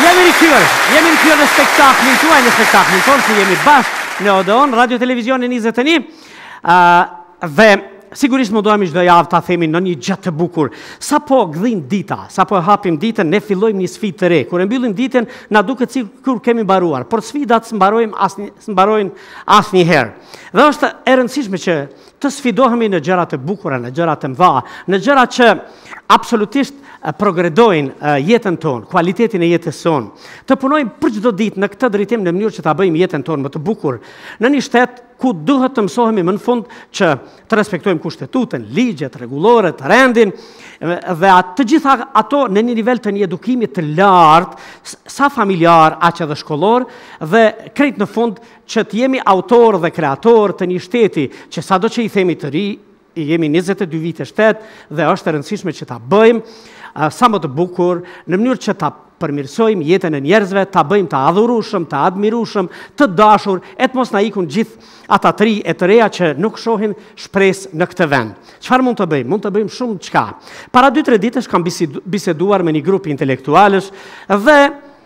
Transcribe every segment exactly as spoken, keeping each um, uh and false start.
Jemi rikthyer, jemi rikthyer në spektaklin tuaj, në spektaklin tonë që jemi bashkë në Odeon, Radio Televizionin njëzet e një. Dhe sigurisht mundohemi çdo javë ta themi në një gjë të bukur. Sa po gdhin dita, sa po hapim ditën, ne fillojmë një sfidë të re. Kur e mbyllim ditën, na duket sikur kemi mbaruar, por sfidat s'mbarojmë asnjë s'mbarojnë asnjëherë. Dhe është e rëndësishme që të sfidohemi në gjëra të bukura, në gjëra të mëdha, në gjëra që absolutisht progredojnë jetën tonë, kualitetin e jetës tonë. Të punojmë për çdo ditë në këtë drejtim në mënyrë që ta bëjmë jetën tonë më të bukur, në një shtet ku duhet të mësohemi më në fund që të respektojmë kushtetutën, ligjet, rregullore, të rendin, dhe të gjitha ato në një nivel të një edukimi të lartë, sa familjar, aq edhe shkollor, dhe krejt në fund që të jemi autor dhe kreator të një shteti që sado që i themi të ri, jemi njëzet e dy vite shtet dhe është e rëndësishme që ta bëjmë sa më të bukur, në mënyrë që ta përmirësojmë jetën e njerëzve, ta bëjmë të adhurueshëm, të admirueshëm, të dashur, e të mos na ikun gjithë ata të ri e të reja që nuk shohin shpresë në këtë vend. Çfarë mund të bëjmë? Mund të bëjmë shumë çka. Para dy tre ditësh kam biseduar me një grup intelektualësh dhe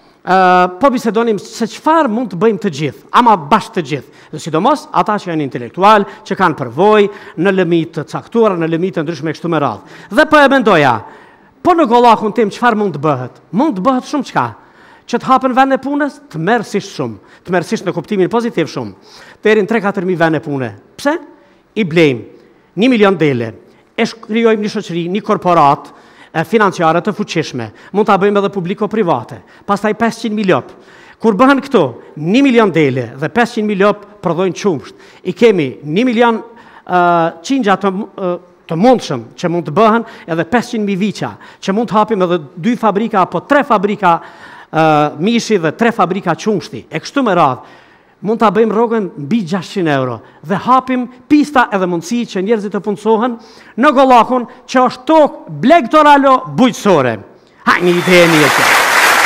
Uh, po bisedonim se çfarë mund të bëjmë të gjithë, ama bashkë të gjithë. Dhe sidomos ata që janë intelektual, që kanë përvojë në lëmit të caktuara, në lëmit të ndryshme kështu me radhë. Dhe po e mendoja, po në gollakun tim çfarë mund të bëhet? Mund të bëhet shumë çka. Që të hapen vende punës, të merrsisht shumë, të merrsisht në kuptimin pozitiv shumë. Deri në tre katër mijë vende pune. Pse? I blejmë një milion dele, e krijojmë një shoqëri, një korporat financiare të fuqishme, mund ta bëjmë edhe publiko-private, pastaj pesëqind mijë lop. Kur bëhen këto, një milion dele dhe pesëqind mijë lop prodhojnë qumsht. I kemi një milion uh, qingja të, uh, të mundshëm që mund të bëhen edhe pesëqind mijë viqa, që mund të hapim edhe dy fabrika apo tre fabrika uh, mishi dhe tre fabrika qumshti. E kështu me radhë, mund ta bëjmë rrogën mbi gjashtëqind euro dhe hapim pista edhe mundësi që njerëzit të punësohen në gollakun që është tokë blegtoralo bujqësore. Ha, një ide e një që.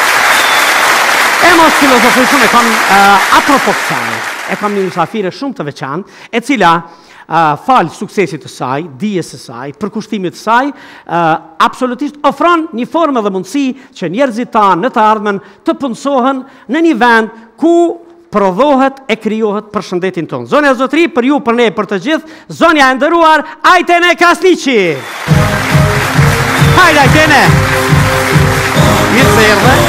E mos filozofi shumë e kam uh, apropo kësaj, e kam një mysafire shumë të veçantë, e cila uh, falë suksesit të saj, dijes së saj, përkushtimit të saj, uh, absolutisht ofron një formë dhe mundësi që njerëzit tanë në të ardhmen të punësohen në një vend ku prodhohet e krijohet për shëndetin tonë. Zonja zotëri, për ju, për ne, për të gjithë, zonja e nderuar, Ajtene Kasniqi. Hajde, Ajtene. Mirë se erdhe.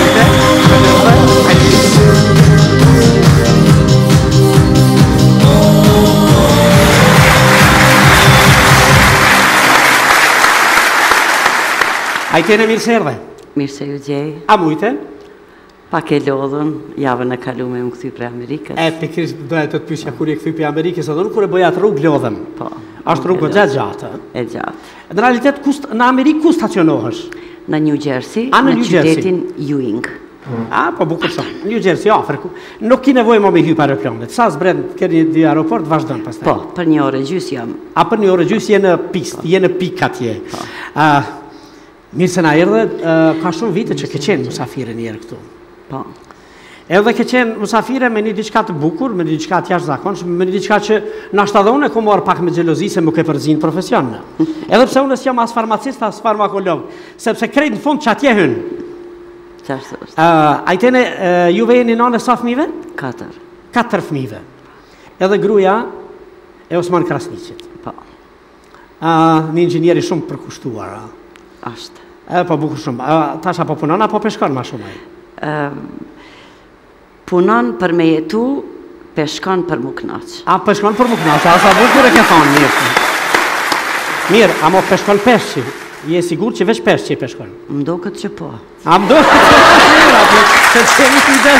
Ajtene, mirë se erdhe. Mirë se ju gjej. A mujte? Pak e lodhën, javën e kalume më këthy për Amerikës. E, pikrisht doja të të pyesja kur e këthy për Amerikës, edhe nuk kur e bëja të rrugë lodhëm. Po. Ashtë rrugë gjatë gjatë. E gjatë. Në realitet, në Amerikë ku stacionohesh? Në New Jersey, A, në, në qytetin Ewing. A, po bukur shumë. New Jersey, Afriku. Nuk ki nevojë më me hyp aeroplanit. Sa zbren keni di aeroport, vazhdon pastaj. Po, për një orë gjys jam. A, për një orë gjys je në pistë, je në pikë atje. Po. Uh, mirë se na erdhe, uh, ka shumë vite që ke qenë musafire njerë këtu. Po. Edhe ke qenë musafire me një diçka të bukur, me një diçka të jashtëzakonshme, me një diçka që nashta dhe unë e ku marr pak me xhelozi se nuk e përzin profesion. Edhe pse unë s'jam as farmacist as farmakolog, sepse krejt në fund çatje hyn. Çfarë është? Uh, Ajtene, uh, juve jeni nënë sa fëmijëve? Katër. Katër fëmijëve. Edhe gruaja e Osman Krasniqit. Po. Uh, një inxhinieri shumë përkushtuar. Uh. Ashtë. E, po bukur shumë. Uh, tash apo punon apo peshkon më shumë ai? Uh, punon për me jetu, peshkon për mu knaq. A, peshkon për mu knaq, a sa bukur e ke thonë, mirë. Mirë, a mo peshkon peshqi? Je sigur që veç peshqi peshkon? Mdo këtë që po. A, mdo këtë që po, mirë, apo, se të qeni të ide.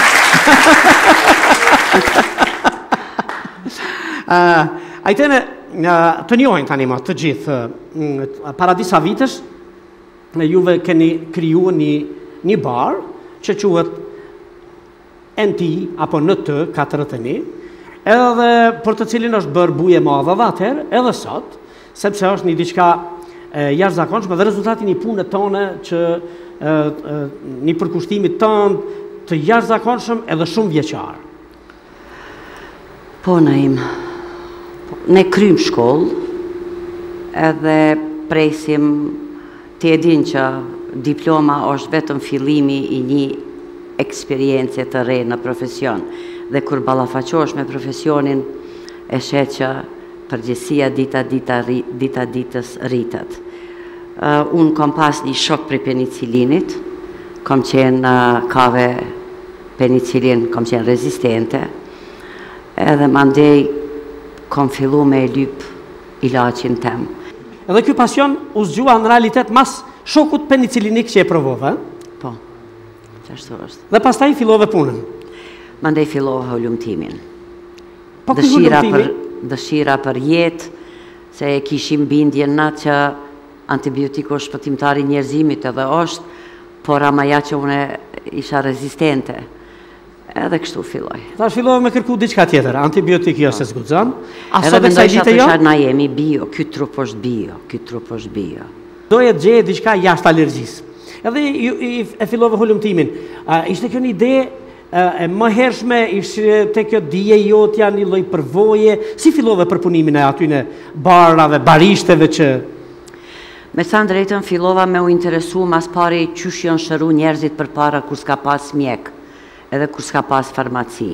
Ajtene, të njohin tani ma, të gjithë, para disa vitësh, juve keni kriju një, një bar, që quhet N T apo N T katërdhjetë e një, edhe për të cilin është bërë buje madhe dhe atëherë, edhe sot, sepse është një diçka jashtëzakonshme dhe rezultati një punë tonë që e, e, një përkushtimit tonë të jashtëzakonshëm edhe shumë vjeçar. Po, Naim, ne krym shkollë, edhe presim të edhin që diploma është vetëm fillimi i një eksperiencë të re në profesion. Dhe kur ballafaqohesh me profesionin, e sheh që përgjegjësia dita dita dita ditës rritet. Uh, unë kam pas një shok prej penicilinit, kam qenë uh, kave penicilin, kam qenë rezistente, edhe mandej kam fillu me e lyp ilaqin tem. Edhe ky pasion u zgjua në realitet mas shokut penicilinik që e provove, Po, qashtu është. dhe pastaj fillove punën. Mandej fillova hulumtimin. Po ky Dëshira për, hulumtimi, dëshira për jetë, se e kishim bindjen na që antibiotiku është shpëtimtari i njerëzimit edhe është, por ama ja që une isha rezistente. Edhe kështu filloj. tash fillove me kërku diçka tjetër, antibiotik jo se zguxon. Edhe Aso dhe kësaj mendoj dite jo, që na jemi bio, ky trup është bio, ky trup është bio. doje të gjeje diçka jashtë alergjisë. Edhe ju, i, e fillove hulumtimin. A, ishte kjo një ide e, e më hershme, ishte te kjo dije jotja një lloj përvoje, si fillove përpunimin e aty në barave, barishteve që Me sa drejtën fillova me u interesu mas pari qysh janë shëru njerëzit për para kur s'ka pas mjek, edhe kur s'ka pas farmaci.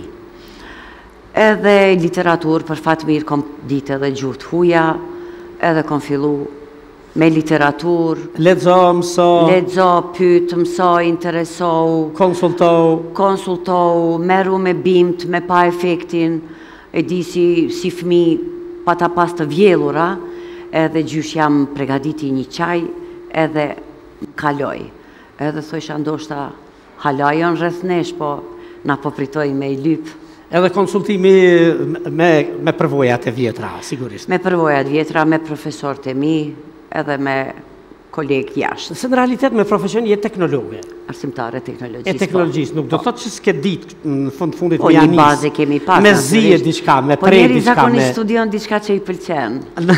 Edhe literatur, për fat mirë kom ditë edhe gjuhë të huja, edhe kom fillu me literatur, lexo, mëso, lexo, pyet, mëso, interesohu, konsulto, konsultohu, meru me bimt, me pa efektin, e di si, si fmi pa ta pas të vjellura, edhe gjysh jam pregaditi një qaj, edhe kaloj. Edhe thosha ndoshta halajon rreth nesh, po na po pritoj me i lyp. edhe konsultimi me, me përvojat e vjetra, sigurisht. Me përvojat vjetra, me profesorët e mi, edhe me kolegë jashtë. Se në realitet me profesion je teknologe. Arsimtare teknologjisë. E teknologjisë, nuk do të thotë që s'ke ditë në fund fundit Po me një janis. bazë kemi pas. Me zije diçka, me Po prej njeri diçka, zakonisht me... studion diçka që i pëlqen.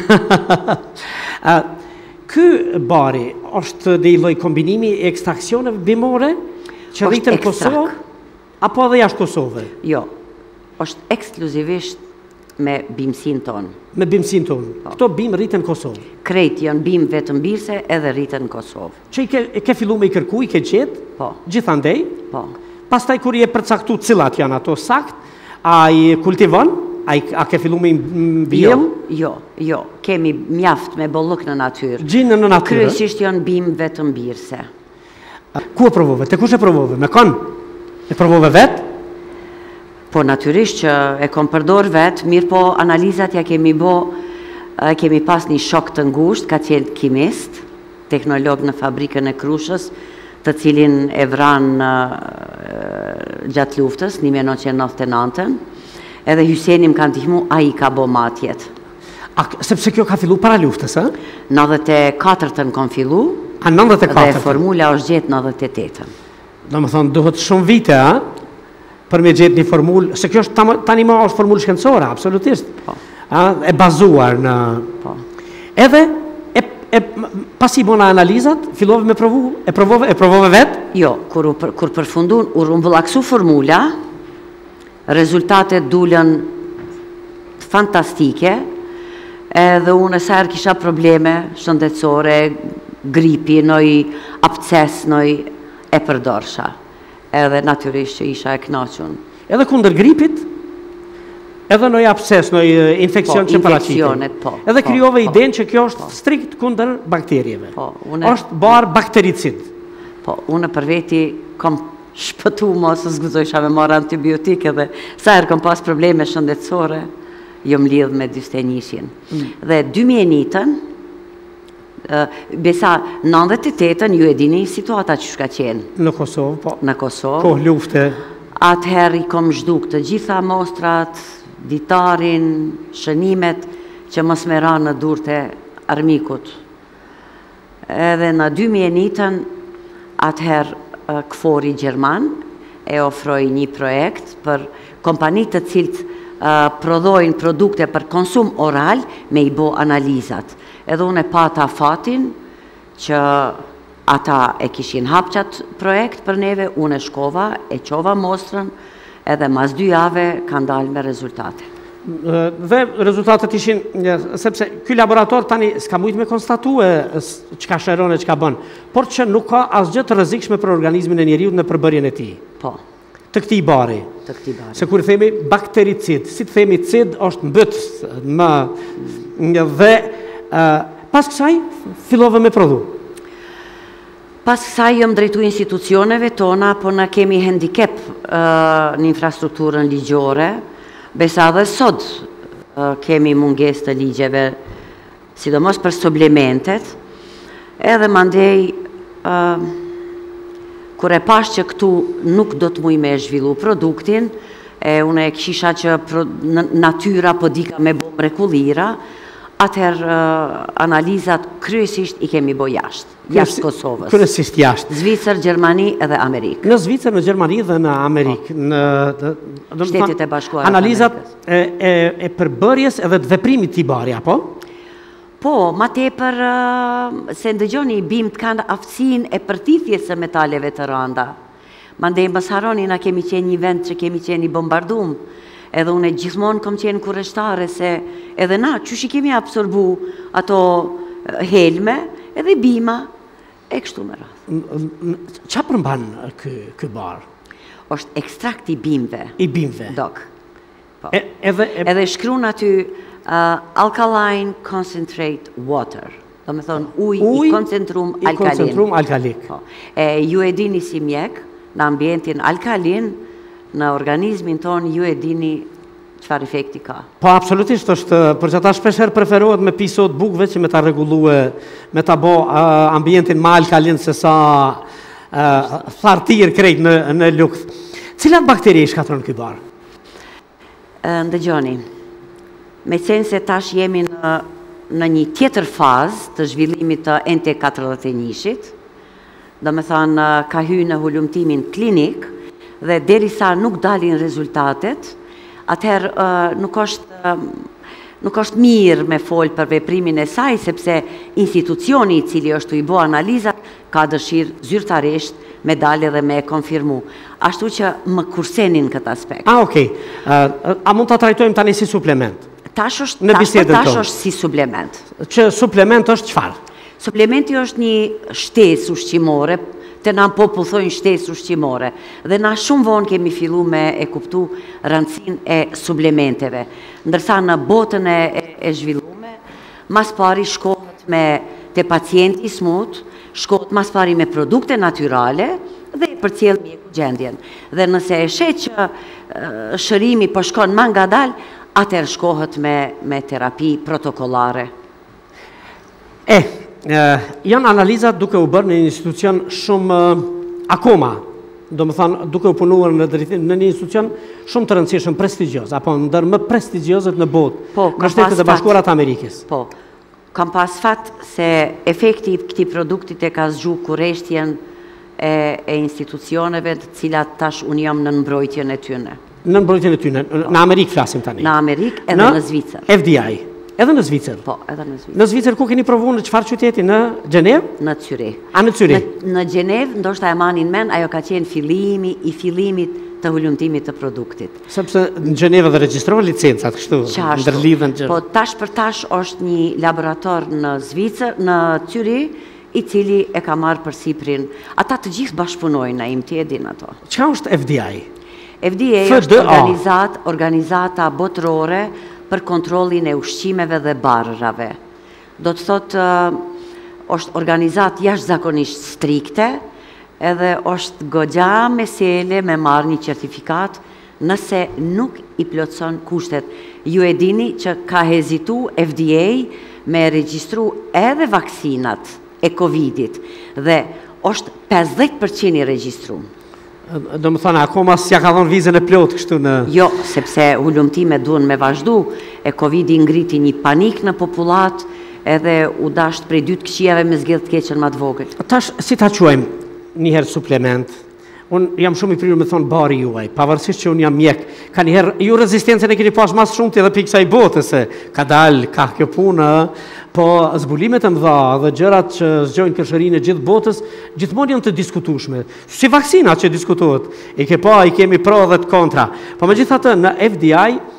A, Ky bari është dhe i lloj kombinimi e ekstraksioneve bimore që Është rritën në ekstrak. Kosovë apo edhe jashtë Kosovë? Jo, është ekskluzivisht me bimësin tonë. Me bimësin tonë. Këto bim rritën në Kosovë. Krejt janë bim vetëm birse edhe rritën në Kosovë. Që i ke, e ke fillu me i kërku, i ke qetë, Po, gjithandej, po. pastaj kur i e përcaktu cilat janë ato sakt, a i kultivon, a, i, a ke fillu me i mbjell, Jo, jo, jo. Kemi mjaft me bollëk në natyrë. gjinë në natyrë. Kryesisht janë bim vetëm birse. Ku e provove? Te kush e provove? Me kon? E provove vetë? Po natyrisht që e kom përdor vetë, mirë po analizat ja kemi bo, e, kemi pas një shok të ngusht, ka qenë kimist, teknolog në fabrikën e Krushës, të cilin e vran e, gjatë luftës, një mijë e nëntëqind e nëntëdhjetë e nëntën, edhe Hysenim kanë ndihmu, a i ka bo matjet. A, sepse kjo ka fillu para luftës, a? nëntëdhjetë e katërtën kom fillu, A nëntëdhjetë e dhe katër. formula është gjetë nëntëdhjetë e tetën. Do më thonë, duhet shumë vite, a? Për me gjetë një formulë, se kjo është tam- tani më është formulë shkencore, absolutisht. Po. A, e bazuar në... Po. Edhe, e, e, pasi bona analizat, fillove me provu, e provove, e provove vetë? Jo, kur, u për- kur përfundun, u rumbullaksu formula, rezultatet dullën fantastike, edhe unë e serë kisha probleme shëndetësore, gripi, noj absces, noj e përdorsha. Edhe natyrisht që isha e knaqun. Edhe kundër gripit, edhe në absces, në infekcion Po, që paraqitet. infekcionet, po, Edhe po, krijove po, idenë që kjo është strikt kundër bakterjeve. Po, une- Është barë baktericid. Po, unë për veti kom shpëtu mos së zguzojsha me marrë antibiotik edhe sa herë kom pas probleme shëndetësore, jo më lidhë me dystenishin. Dhe dy mijë e njëtën, Uh, besa nëntëdhjetë e tetën ju e dini situata që shka qenë Në Kosovë, po. në Kosovë. Kohë lufte. Atëherë i kom zhduk të gjitha mostrat, ditarin, shënimet që mos me ra në durët e armikut. Edhe në dy mijë e njëtën, atëherë uh, këfori Gjerman e ofroi një projekt për kompanitë të cilët uh, prodhojnë produkte për konsum oral me i bo analizat. Edhe unë e pata fatin që ata e kishin hap qatë projekt për neve, unë e shkova, e qova mostrën, edhe mas dy jave kanë dalë me rezultate. Dhe rezultatet ishin, sepse ky laborator tani s'ka mujt me konstatue çka shëron e çka bën, por që nuk ka asgjë të rrezikshme për organizmin e njeriut në përbërjen e tij. Po. Të këtij bari. Të këtij bari. Se kur themi baktericid, si të themi cid është mbyt më dhe pas kësaj fillova me prodhu. Pas kësaj jam drejtu institucioneve tona, po na kemi handicap në infrastrukturën ligjore, besa dhe sot kemi munges të ligjeve, sidomos për suplementet, edhe mandej, kur e pash që këtu nuk do të muj me zhvillu produktin, e une e këshisha që natyra po dika me bo mrekullira, atëherë analizat kryesisht i kemi bo jashtë, jashtë Kosovës. Kryesisht jashtë. Zvicër, Gjermani edhe Amerikë. Në Zvicër, në Gjermani dhe në Amerikë. Shtetit e Bashkuara. Analizat e përbërjes edhe të veprimit t'i bari, apo? Po, ma tepër se ndëgjoni bim të kanë aftësin e përtithjes së metaleve të rënda. Mandej mos harroni na kemi qenë një vend që kemi qenë i bombardum, edhe unë gjithmonë kom qenë kurreshtare se edhe na, qysh i kemi absorbu ato helme, edhe bima, e kështu me radhë. Qa përmban ky bar? Është ekstrakt i bimve. I bimve? Dok. Edhe shkruan aty alkaline concentrate water. Do me thonë uj i koncentrum alkalin. I koncentrum alkalik. Ju e dini si mjek, në ambientin alkalin, në organizmin tonë ju e dini çfarë efekti ka. Po, absolutisht është, për që ata shpesher preferohet me pisot bukve që me ta regulue, me ta bo ambientin ma alkalin se sa thartir krejt në lukt. Cilat bakteri i shkatron ky bar? Ndëgjoni, me qenë se tash jemi në një tjetër fazë të zhvillimit të N T katërdhjetë e njëshit, do me thënë ka hyrë në hulumtimin klinik, dhe deri sa nuk dalin rezultatet, atëherë nuk është nuk është mirë me folë për veprimin e saj, sepse institucioni i cili është të i bo analizat, ka dëshirë zyrtarisht me dalë dhe me konfirmu. Ashtu që më kursenin këtë aspekt. A, okej. A mund të trajtojmë tani si suplement? Tash është si suplement. Që suplement është qfarë? Suplementi është një shtesë ushqimore, të na popullojnë shtesë ushqimore. Dhe na shumë vonë kemi fillu me e kuptu rëndësinë e suplementeve. Ndërsa në botën e zhvillume, mas pari shkohet me të pacienti smut, shkohet mas pari me produkte natyrale dhe për cilë mjeku gjendjen. Dhe nëse e she që shërimi po shkon ma ngadal, atër shkohet me terapi protokollare. E, janë analizat duke u bërë në një institucion shumë akoma, do më thanë duke u punuar në një institucion shumë të rëndësishëm, prestigios, apo ndër më prestigiozet në botë, në Shtetet e Bashkuara të Amerikës. Po, kam pas fat se efekti këtij produktit e ka zgju kurreshtjen e institucioneve të cilat tash unë jam në mbrojtjen e tyne. Në mbrojtjen e tyne, në Amerikë flasim tani. Në Amerikë edhe në Zvicër. F D I. Edhe në Zvicër? Po, edhe në Zvicër. Në Zvicër ku keni provu në qëfar qyteti? Në Gjenev? Në Cyri. A, në Cyri? Në Gjenev, ndoshta e manin men, ajo ka qenë fillimi i fillimit të hulumtimit të produktit. Sepse në Gjenev dhe regjistrohen licencat, kështu, ndërlidhen që... Po, tash për tash është një laborator në Zvicër, në Cyri, i cili e ka marrë për Siprin. Ata të gjithë bashkëpunojnë, na im të edin ato. Çka është F D I? F D I është organizata botërore për kontrolin e ushqimeve dhe barrave. Do të thotë, është organizat jashtë zakonisht strikte, edhe është goxha mesele me marrë një certifikat nëse nuk i plotëson kushtet. Ju e dini që ka hezitu F D A me regjistru edhe vaksinat e Covidit, dhe është pesëdhjetë përqind i regjistrum. Do më thënë, akoma s'ja ka dhonë vizën e plotë kështu në... Jo, sepse hulumtime duen me vazhdu, e Covidi ngriti një panik në popullat, edhe u dasht prej dytë këqijave me zgjedh të keqen ma të vogël. Tash, si ta quajmë njëherë suplement? Unë jam shumë i prirur me thonë bari juaj, pavarësisht që unë jam mjek. Ka njëherë, ju rezistencën e keni pas mas shumë të edhe piksa i botës, se ka dalë, ka kjo punë, po zbulimet e mëdha dhe gjërat që zgjojnë kërshërinë e gjithë botës, gjithmonë janë të diskutueshme. Si vaksinat që diskutohet, i ke pa, i kemi pro dhe të kontra. Po me gjithatë, në F D I,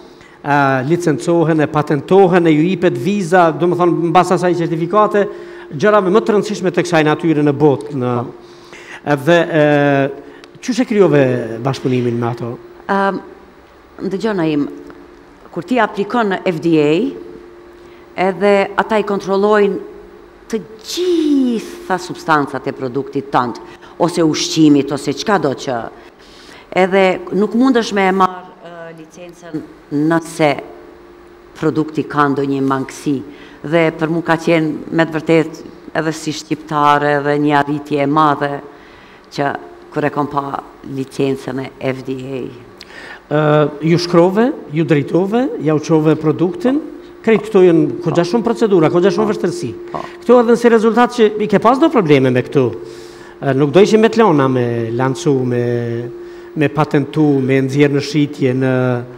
licencohen, e patentohen, e ju jipet viza, do më thonë, në basa asaj certifikate, gjërave më të rëndësishme të kësaj natyre në botë. Në, dhe çush e krijove bashkëpunimin me ato? Um, Ndëgjona im, kur ti aplikon në F D A, edhe ata i kontrollojnë të gjitha substancat e produktit tënd, ose ushqimit, ose çka do që. Edhe nuk mundesh me e marrë uh, licencën nëse produkti ka ndonjë mangësi. Dhe për mu ka qenë me të vërtet edhe si shqiptare edhe një arritje e madhe që kur e kom pa licencën e F D A. Uh, ju shkrove, ju drejtove, ja u qove produktin, krejt këto jënë kogja shumë procedura, kogja shumë vështërsi. Këto edhe nësi rezultat që i ke pas do probleme me këtu. Uh, nuk do ishim me të lona me lancu, me, me patentu, me nxjerrë në shitje, në...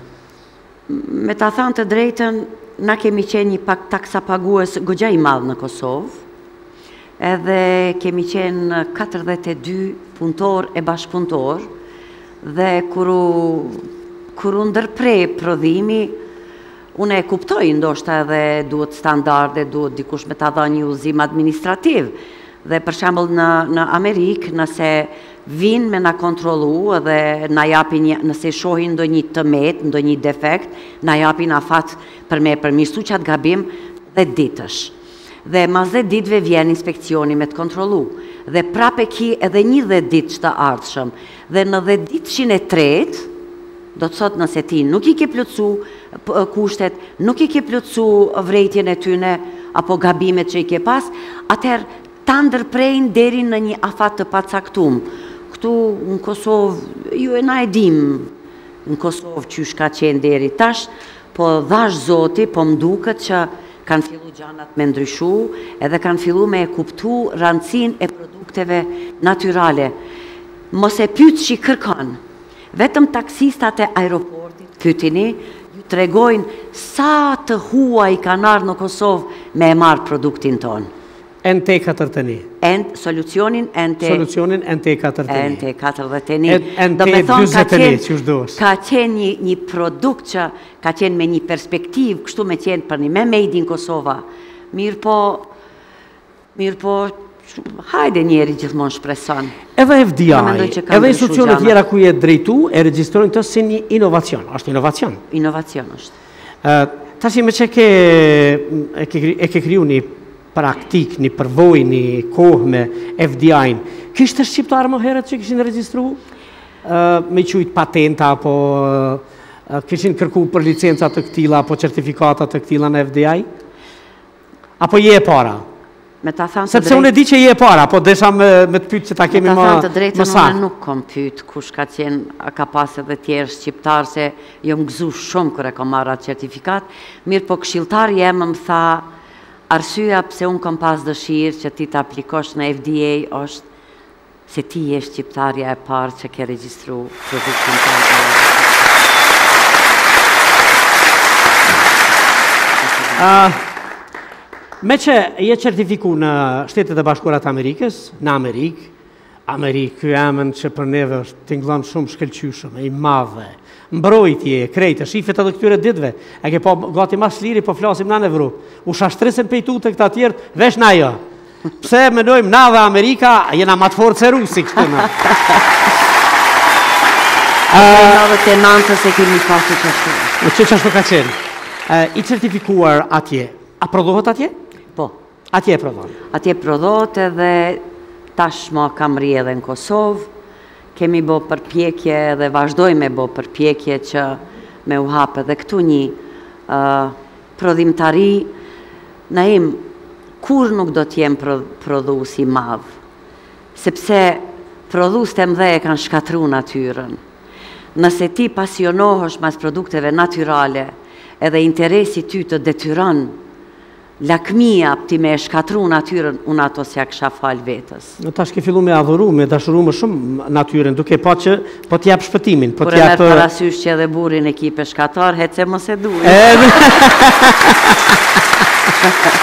Me ta thënë të drejtën, na kemi qenë një pak taksa pagues gogja i madhë në Kosovë, edhe kemi qenë katërdhjetë e dy punëtor e bashkëpunëtor, dhe kuru, kuru ndërprej prodhimi, unë e kuptoj ndoshta edhe duhet standarde, duhet dikush me ta dha një udhëzim administrativ. Dhe për shembull në, në Amerikë, nëse vinë me na kontrolu edhe na japin një, nëse shohin ndonjë tëmet, ndonjë defekt, na japin afat për me përmirësu qatë gabim dhe ditësh. Dhe mas dhe ditëve vjen inspekcioni me të kontrolu. Dhe prape ki edhe një dhe ditë që të ardhshëm. Dhe në dhe ditëshin e tretë, do të thot nëse ti nuk i ke plotsu kushtet, nuk i ke plotsu vrejtjen e tyne, apo gabimet që i ke pas, atëherë ta ndërprejnë deri në një afat të pacaktum. Këtu në Kosovë, ju e na e dim në Kosovë qysh ka qenë deri tash, po dhash zoti, po mduket që kanë fillu gjanat me ndryshu, edhe kanë fillu me e kuptu rëndësin e produkteve natyrale. Mos e pyet që i kërkan, vetëm taksistat e aeroportit pytini, ju tregojnë sa të hua i kanë ardhur në Kosovë me e marrë produktin tonë. N T katërdhjetë e një. Solucionin N T... Solucionin N T katërdhjetë e një. N T katërdhjetë e një. N T dyzet e një, që shdosh. Ka qenë një, një produkt që ka qenë me një perspektiv, kështu me qenë për një me made in Kosova. Mirë po, mirë po, hajde njeri gjithmonë shpreson. Edhe F D I, edhe institucionet tjera ku je drejtu, e regjistrojnë të si një inovacion. Është inovacion. Inovacion është. Uh, Tashi me që ke, e ke, e ke kriju një praktik, një përvoj, një kohë me F D I-në. Kishte shqiptarë më herët që kishin registru? Uh, me qujtë patenta, apo uh, kishin kërku për licencat të këtila, apo certifikatat të këtila në F D I? Apo je e para? Me ta thanë të Sepse unë e di që je e para, po desha me, me të pytë që ta kemi më, më saktë. Me ta thanë të drejtën, unë nuk kom pytë kush ka qenë, a ka pas edhe tjerë shqiptarë, se jo më gëzu shumë kër e kom marra certifikat. Mirë po këshiltar jemë më tha, arsyeja pse unë kom pas dëshirë që ti të aplikosh në F D A është se ti je shqiptarja e parë që ke regjistru produktin tonë. Uh, me që je certifiku në Shtetet e Bashkuara të Amerikës, në Amerikë, Amerikë, ky emën që për neve është tingëllon shumë shkëlqyshëm, i madhe, mbrojtje, krejtë, shifet edhe këtyre ditëve, e ke po gati mas liri, po flasim na në Evropë, u shashtrisën pejtu të këta tjerë, vesh na jo. Pse menojmë na dhe Amerika, jena ma të forë se Rusi kështu na. Në të nëntës e kemi pasur që ashtu. Që që ashtu ka qenë. I certifikuar atje, a prodhohet atje? Po. Atje e prodhohet? Atje prodhohet edhe tashma kam rri edhe në Kosovë, kemi bo përpjekje dhe vazhdojme bo përpjekje që me u hapë edhe këtu një uh, prodhimtari, na im, kur nuk do t'jem prodhus i madhë, sepse prodhus të mdhe e kanë shkatru natyrën. Nëse ti pasionohësh mas produkteve natyrale edhe interesi ty të detyron lakmia ti me e shkatru natyrën, unë ato s'ja kësha falë vetës. Në tash ke fillu me adhuru, me dashuru më shumë natyrën, duke po që po t'jap shpëtimin. Po Kur e merë parasysh që edhe burin e kipe shkatar, hece mos e duhe.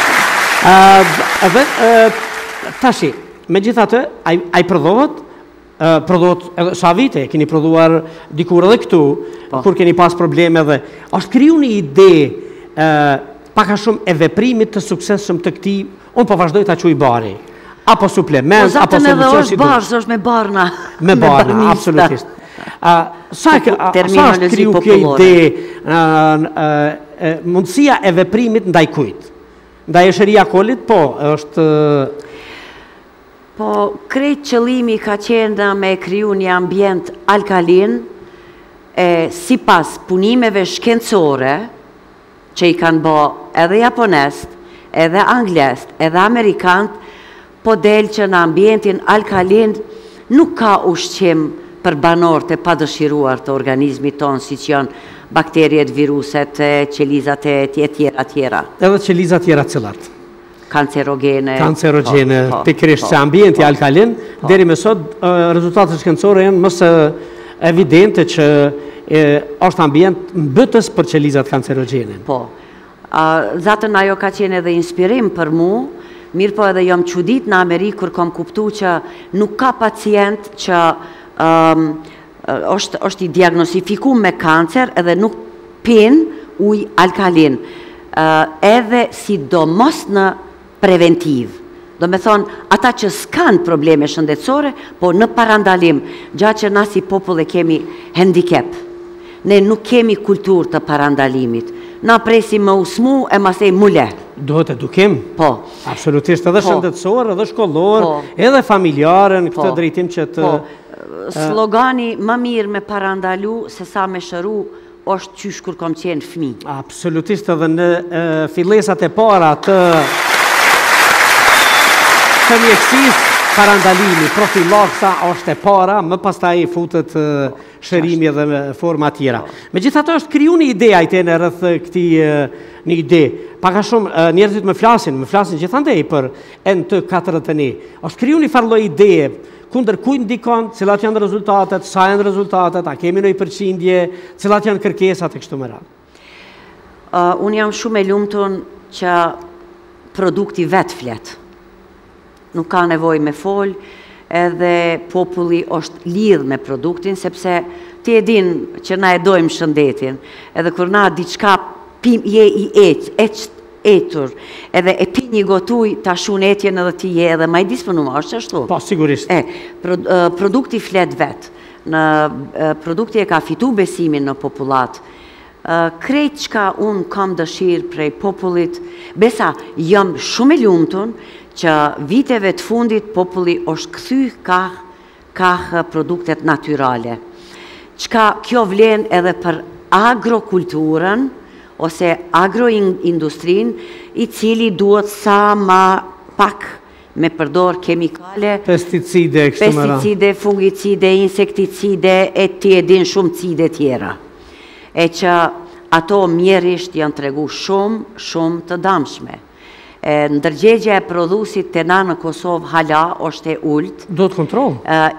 Tashi, me gjitha të, a i prodhohet, prodhuat edhe sa vite, keni prodhuar dikur edhe këtu, kur keni pas probleme dhe është kriju një ide paka shumë e veprimit të suksesshëm të këtij, unë po vazhdoj ta quaj bari, apo suplement, po, apo solucion si do. Është është me barna. Me barna, absolutisht. Sa është kriju kjo ide, mundësia e veprimit ndaj kujt? Ndaj Shëria Kolit, po, është... Po, krejt qëllimi ka qenë me kriju një ambient alkalin, si pas punimeve shkencore, që i kanë bo edhe japonest, edhe anglest, edhe amerikant, po del që në ambientin alkalin nuk ka ushqim për banorët e padëshiruar të organizmit tonë, si që janë bakterijet, viruset, qelizat e tjera tjera. Edhe qelizat tjera cilat? Kancerogene. Kancerogene, pikërisht se ambienti alkalin, deri me sot rezultatet shkencore janë mësë evidente që është ambient mbëtës për qelizat kancerogene. Po, zatën ajo ka qenë edhe inspirim për mu, mirë po edhe jam qudit në Amerikë kur kom kuptu që nuk ka pacient që është i diagnostifiku me kancer edhe nuk pin uj alkalin, edhe si do mos në preventiv. Do me thonë, ata që s'kan probleme shëndetësore, po në parandalim, gjatë që na si popull e kemi handicap. Ne nuk kemi kultur të parandalimit. Na presim më usmu e masej mule. Duhet edukim? Po. Absolutisht, edhe shëndetësor, edhe shkollor, edhe familjarën, këtë drejtim që të... Slogani më mirë me parandalu se sa me shëru është qysh kur kom qenë fmi. Absolutisht, edhe në fillesat e para të të mjekësis parandalimi, profilaksa është e para, më pastaj futet shërimi dhe forma tjera. Me gjitha të është kriju një ide ajtene rrëth këti një ide. Paka shumë njerëzit më flasin, më flasin gjithandej për N T katërdhjetë e një. është kriju një farloj ideje, kunder kujt ndikon, cilat janë rezultatet, sa janë rezultatet, a kemi nëjë përqindje, cilat janë kërkesat e kështu me radhë. Unë jam shumë e lumëtun që produkti vetë fletë. Nuk ka nevoj me fol, edhe populli është lidh me produktin, sepse ti e din që na e dojmë shëndetin, edhe kur na diçka pim je i eq, eq etur, edhe e pi një gotuj ta shun etjen edhe ti je edhe ma i disponuma, është që ashtu? Po, sigurisht. E, produkti flet vetë, në produkti e ka fitu besimin në populat, krejt qka unë kam dëshirë prej popullit, besa jam shumë e lumëtun, që viteve të fundit populli është këthy ka produktet naturale. Qka kjo vlen edhe për agrokulturën, ose agroindustrin, i cili duhet sa ma pak me përdor kemikale, pesticide, pesticide, fungicide, insekticide, e ti edin shumë cide tjera. E që ato mjerisht janë tregu shumë, shumë të damshme. Ndërgjegja e prodhusit të na në Kosovë hala është e ullt. Do të kontrol?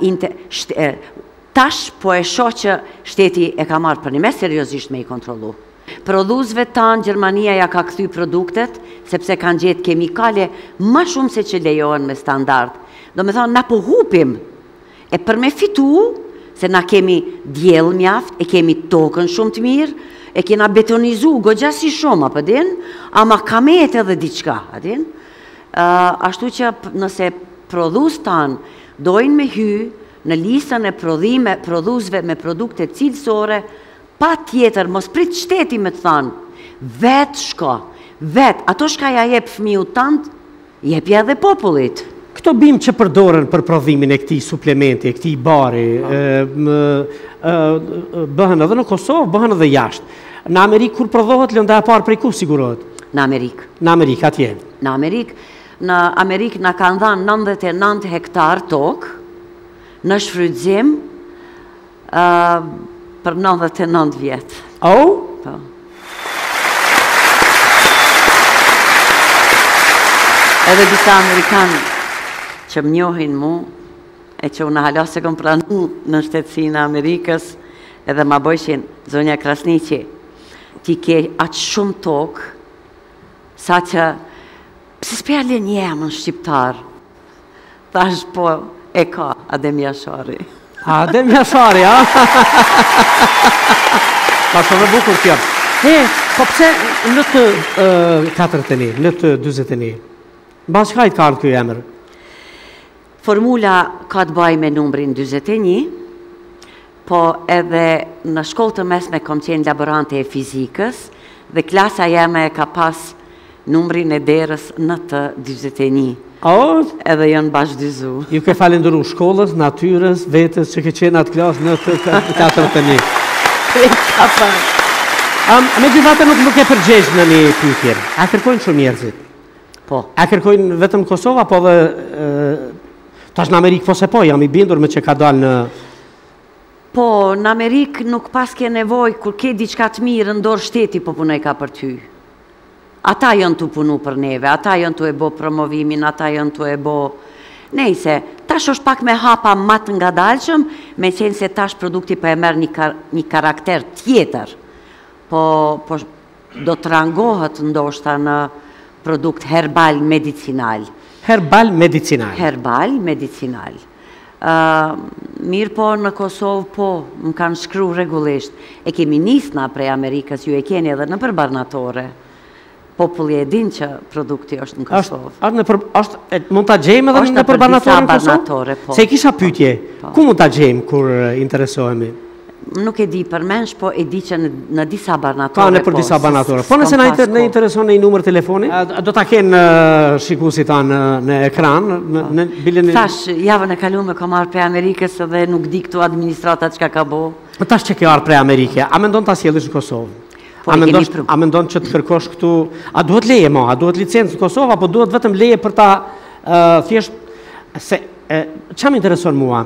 Tash po e shoh që shteti e ka marrë për një me seriosisht me i kontrolu. Prodhusve tanë, Gjermania ja ka këthy produktet, sepse kanë gjetë kemikale ma shumë se që lejohen me standard. Do me thonë, na po hupim, e për me fitu, se na kemi djellë mjaft, e kemi tokën shumë të mirë, e kena betonizu gogja si shumë, apë din, ama kamet edhe diqka, adin. Ashtu që nëse prodhus tanë dojnë me hy në listën e prodhusve me produkte cilësore, pa tjetër, mos prit shteti me të thanë, vetë shko, vetë, ato shka ja jep fëmiu tant, jepja dhe popullit. Këto bim që përdoren për prodhimin e këti suplementi, e këti bari, bëhen edhe në Kosovë, bëhen edhe jashtë. Në Amerikë, kur prodhohet, lënda e parë prej ku sigurohet? Në Amerikë. Në Amerikë, atje? Në Amerikë, në Amerikë në kanë dhanë nëntëdhjetë e nëntë hektar tokë, në shfrytëzim për nëntëdhjetë e nëntë vjetë. Oh? Po. Edhe disa Amerikanë që më njohin mu, e që unë hala se kom pranu në shtetësinë e Amerikës, edhe ma bojshin, zonja Krasniqi, ti ke atë shumë tokë, sa që, pëse s'pja le një emën shqiptar, thash po, E ka, Adem Jashari. Adem Jashari, a? Pa shumë e bukur kjo. E, po pse në të katërt e një, në të dyzet e një? Bas qka i të kartë kjo emër? Formula ka të baj me numrin dyzet e një, po edhe në shkollë të mesme kom qenë laborante e fizikës dhe klasa jeme ka pas numrin e derës në të dyzet e një. O, edhe janë bashkëdyzu. Ju ke falendëru shkollës, natyres, vetës që ke qenë atë klasë në të katërt e një. Me gjithate nuk nuk e përgjesh në një pyetje. A kërkojnë shumë njerëzit? Po. A kërkojnë vetëm Kosova, po dhe tash në Amerikë, po se po, jam i bindur me që ka dalë në... Po, në Amerikë nuk pas ke nevoj, kur ke diçka të mirë, ndorë shteti po punoj ka për ty. Ata janë të punu për neve, ata janë të e bo promovimin, ata janë të e bo... Nejse, tash është pak me hapa matë nga dalëshëm, me qenë se tash produkti për e merë një, kar një karakter tjetër. Po, po do të rangohet ndoshta në produkt herbal medicinal. Herbal medicinal? Herbal medicinal. Uh, mirë po në Kosovë, po, më kanë shkru regullisht. E kemi nisna prej Amerikës, ju e keni edhe në përbarnatore. Populli e din që produkti është në Kosovë. Është, mund të gjejmë edhe në përbarnatore në Kosovë? Se i kisha pytje, ku mund të gjejmë kur interesohemi? Nuk e di për mensh, po e di që në disa barnatore. Ka në për disa barnatore. Po nëse në intereson në i numër telefoni, do të kenë shikusi ta në ekran? Tash, javën e kalume ka marrë pre Amerikës dhe nuk di këtu administratat që ka bo. Tash që ke arë pre Amerike, a mendon të asjelish në Kosovë? A mendon që të kërkosh këtu, a duhet leje mo, a duhet licencë në Kosovë, apo duhet vetëm leje për ta thjesht, se, që më intereson mua,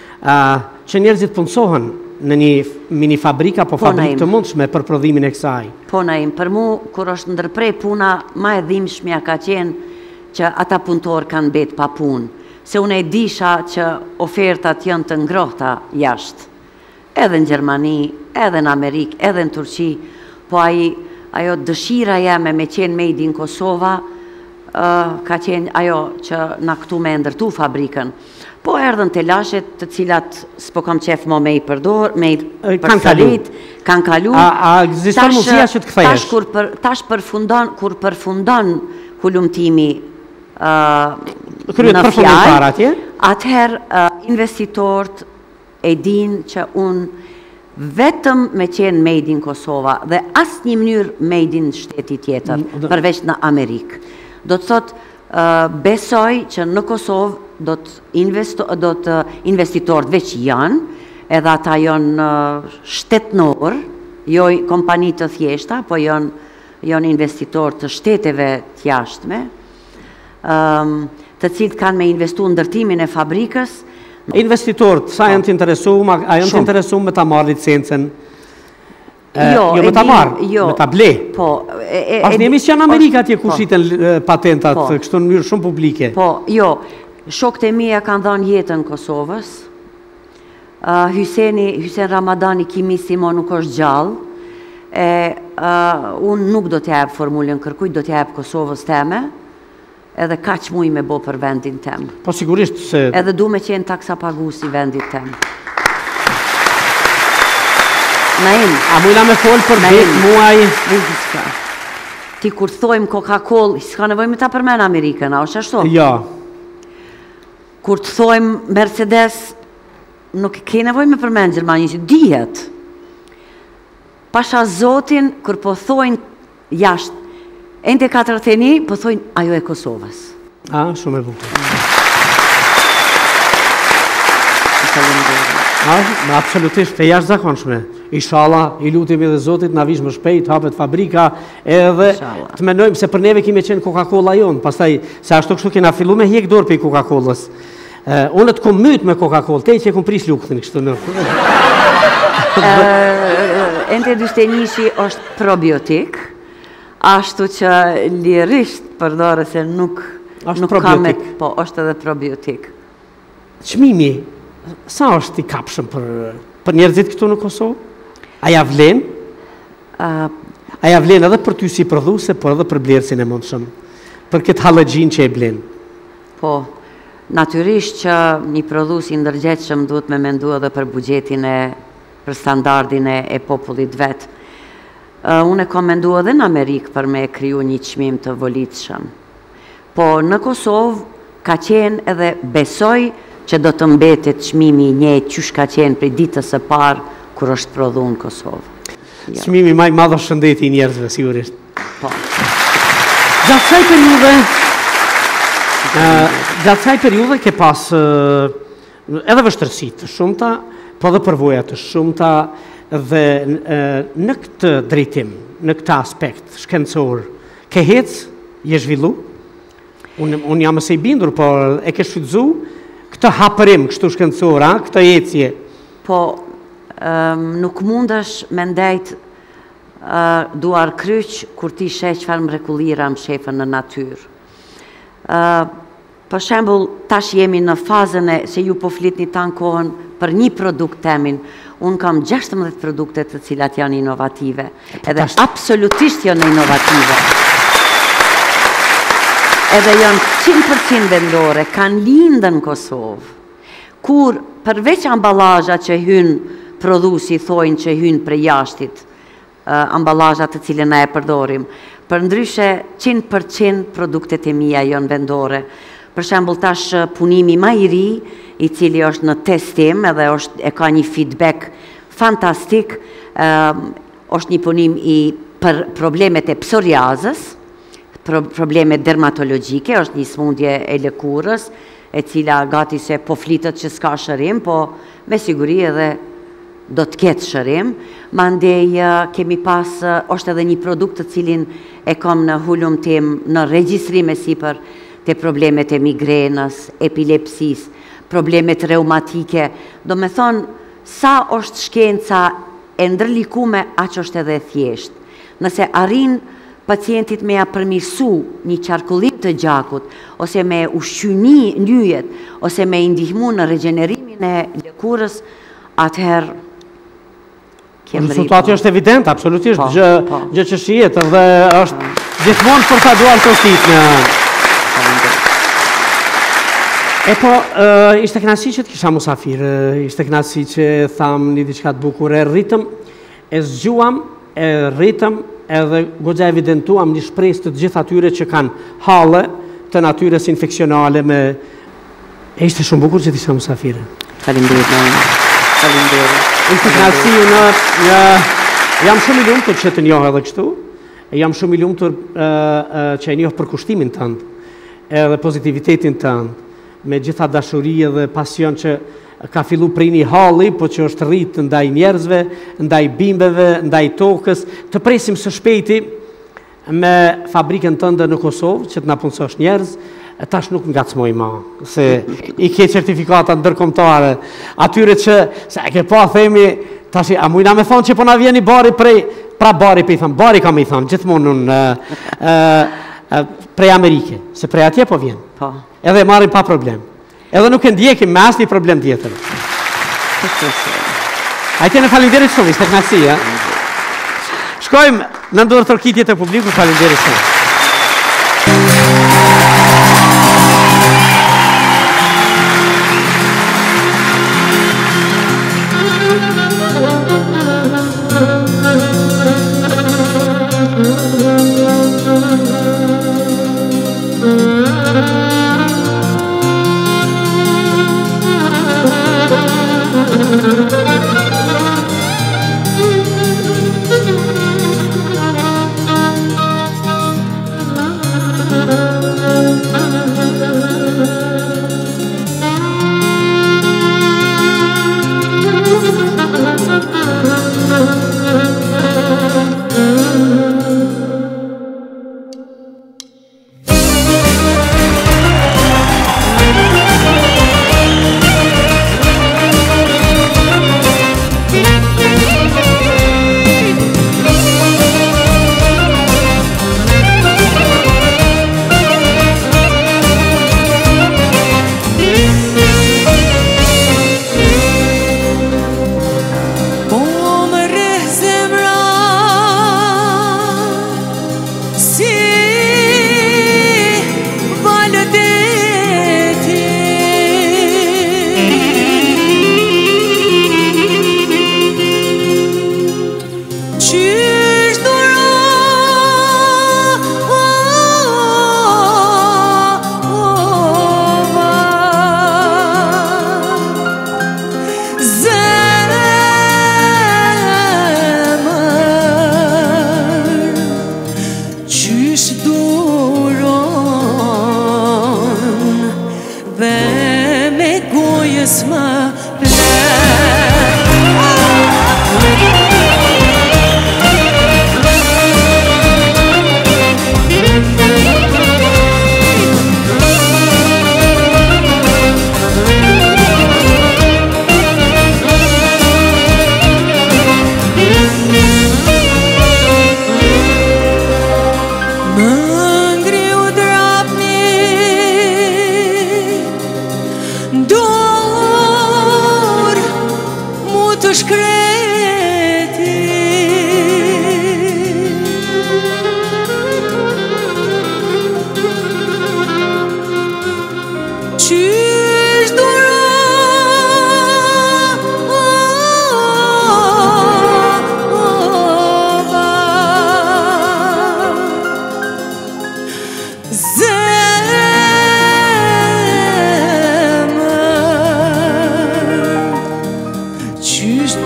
që njerëzit punësohen në një mini fabrika, po fabrikë të mundshme për prodhimin e kësaj? Po na im, për mu, kur është ndërprej puna, ma e dhimshmja ka qenë që ata punëtorë kanë betë pa punë, se unë e disha që ofertat janë të ngrohta jashtë, edhe në Gjermani, edhe në Amerikë, edhe në Turqi, po ajo dëshira jeme me qenë made in Kosova, ka qenë ajo që na këtu me ndërtu fabrikën. Po erdhën të lashet të cilat s'po kam qef mo me i përdor, me i përsalit, kanë kalu. A egziston mundësia që të kthejesh? Tash përfundon, kur përfundon hulumtimi në fjallë, atëherë investitorët e din që unë vetëm me qenë made in Kosova dhe asë një mënyrë made in shteti tjetër, përveç në Amerikë. Do të thot, besoj që në Kosovë do të investitorët veç janë, edhe ata janë shtetënor, jo kompani të thjeshta, po janë investitorë të shteteve tjashtme, të cilët kanë me investu në ndërtimin e fabrikës. Investitorët, sa janë të interesuar, a janë të interesuar me ta marrë licencen? Jo, me ta marrë, me ta ble. Ashtë një emision në Amerika atje ku shiten patentat kështu në mënyrë shumë publike. Po, jo, shokët e mija kanë dhënë jetën Kosovës. Hysen Ramadani Kimi Simo nuk është gjallë. Unë nuk do t'jep formulën kërkujt, do t'jep Kosovës teme. Edhe ka që muj me bo për vendin tem. Po sigurisht se... Edhe du me qenë taksa pagusi vendit tem. Naim. A mujna me folë për vetë muaj... Ti kur thojmë Coca-Cola, s'ka nevoj me ta përmen Amerikën, a është ashtu? Ja. Kur të thojmë Mercedes, nuk ke nevoj me përmen Gjermani, që dihet. Pasha Zotin, kur po thojnë jashtë, Ende katërt e një, po thojnë, ajo e Kosovës. A, shumë e bukur. Absolutisht, e jashtë zakonshme. Inshallah, i lutim edhe Zotit, na vish më shpejt, hapet fabrika, edhe të menojmë se për neve kime qenë Coca-Cola jonë, pastaj, se ashtu kështu kena fillu me hjek dorë për Coca-Colës. Unë të kom mytë me Coca-Cola, te që e kom prish lukëtën, kështu në. Ende dyshtë e njëshi është probiotik, ashtu që lirisht përdore se nuk kamet, po, është edhe probiotik. Qmimi, sa është i kapshëm për njerëzit këtu në Kosovë? Aja vlen? Aja vlen edhe për ty si prodhuse, por edhe për blerësin e mundshëm? Për këtë halëgjin që e blen? Po, Natyrisht që një prodhues i ndërgjegjshëm duhet me mendu edhe për buxhetin e për standardin e popullit vet. Uh, unë e kam mendu edhe në Amerikë për me kriju një çmim të volitshëm. Po në Kosovë ka qenë edhe besoj që do të mbetet çmimi i njëjtë qysh ka qenë prej ditës së parë kur është prodhuar në Kosovë. Çmimi më i madh është shëndeti i njerëzve, sigurisht. Po. Gjatë kësaj periudhe, gjatë kësaj periudhe ke pas edhe vështirësi të shumta, po edhe përvoja të shumta dhe në këtë drejtim, në këtë aspekt shkencor, ke hec, je zhvillu? Unë un jam se i bindur, po e ke shfrytzu këtë hapërim, kështu shkencor, a? Këtë ecje? Po, um, nuk mundesh me ndajt uh, duar kryq kur ti sheh çfarë mrekullira më shefën në natyrë. Uh, për shembull, tash jemi në fazën e se ju po flitni tan kohën për një produkt temin. Unë kam gjashtëmbëdhjetë produkte të cilat janë inovative, edhe absolutisht janë inovative. Edhe janë qind përqind vendore, kanë lindën në Kosovë, kur përveç ambalazhat që hyn prodhuesi thojnë që hyn prej jashtit, uh, ambalazhat të cilën na e përdorim, përndryshe qind përqind produktet e mia janë vendore. Për shembull tash punimi më i ri, i cili është në testim edhe është e ka një feedback fantastik, uh, është një punim i për problemet e psoriazës, pro, problemet dermatologjike, është një smundje e lëkurës, e cila gati se po flitet që s'ka shërim, po me siguri edhe do të ketë shërim. Mandej uh, kemi pas, uh, është edhe një produkt të cilin e kam në hulum tim në regjistrim e sipër të problemet e migrenës, epilepsis, problemet reumatike. Do me thonë, sa është shkenca e ndërlikume, aq është edhe thjesht. Nëse arrin pacientit me ja përmirësu një qarkullim të gjakut, ose me ushqyni njyjet, ose me indihmu në regenerimin e lëkurës, atëherë rezultati është evident, absolutisht, gjë që shihet dhe është gjithmonë për ta duar të ushtit në... E po, ishte kënaqësi që të kisha musafir, ishte kënaqësi që tham një diçka të bukur, e rritëm, e zgjuam, e rritëm, edhe goxha evidentuam një shpresë të gjithë atyre që kanë halle të natyrës infeksionale me... E ishte shumë bukur që të isha musafir. Faleminderit, faleminderit. Ishte kënaqësi në, në jam shumë i lumtur që të njoh edhe kështu, e jam shumë i lumtur që e njoh përkushtimin tënd, edhe pozitivitetin tënd, me gjitha dashurie dhe pasion që ka fillu prej një halli, po që është rritë ndaj njerëzve, ndaj bimbeve, ndaj tokës. Të presim së shpejti me fabrikën tënde në Kosovë, që të na punësosh njerëz, tash nuk ngacmoj ma, se i ke certifikata ndërkombëtare, atyre që, se e ke pa themi, tash a mujna me thonë që po na vjeni bari prej, pra bari pe i thonë, bari kam i thonë, gjithmonë në prej Amerike, se prej atje po vjen. Po. Edhe marrin pa problem. Edhe nuk e ndjekim me asnjë problem tjetër. Hajde në faleminderit shumë, ishte kënaqësi, ja. Shkojmë në ndër tërkitjet e publikut, faleminderit shumë. shkreti qysh duro qysh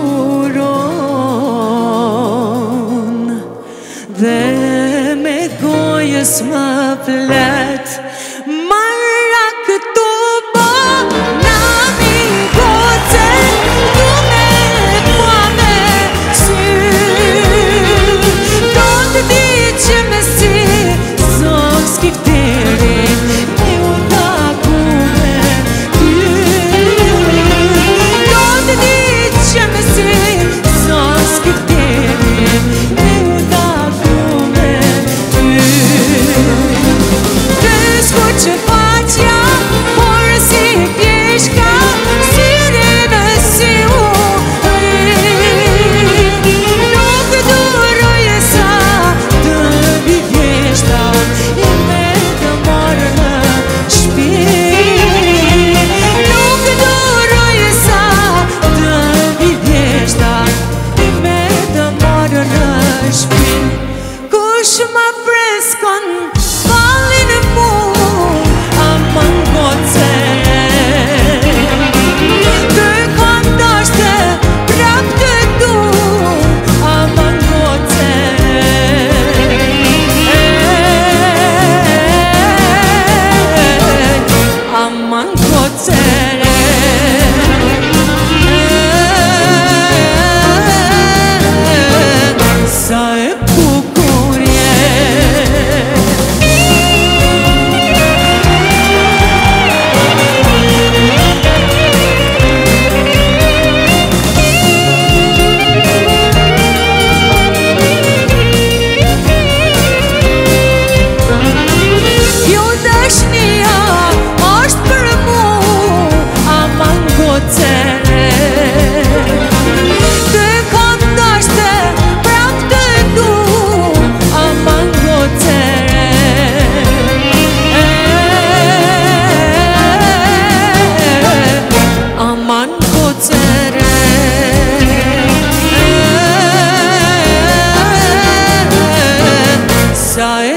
duron dhe me gojës më flet marra këtu bo nami goce du me po me sy do të di që me si zon skifteri e u taku me ty do të di që me si zon skifteri e u taku me ty të skuqë facja por si pjeshka syri në si u nuk duroj sa të vivjeshta i me të marrë në shpi nuk duroj sa të vivjeshta i me të marrë në shpi kush ma freskon fallin mu amën goce kërkon dashte prap të du amën goce amën goce sa e bukur je jo dashnia është për mu aman goce të kam dashte prap të du aman goce aman goce sa e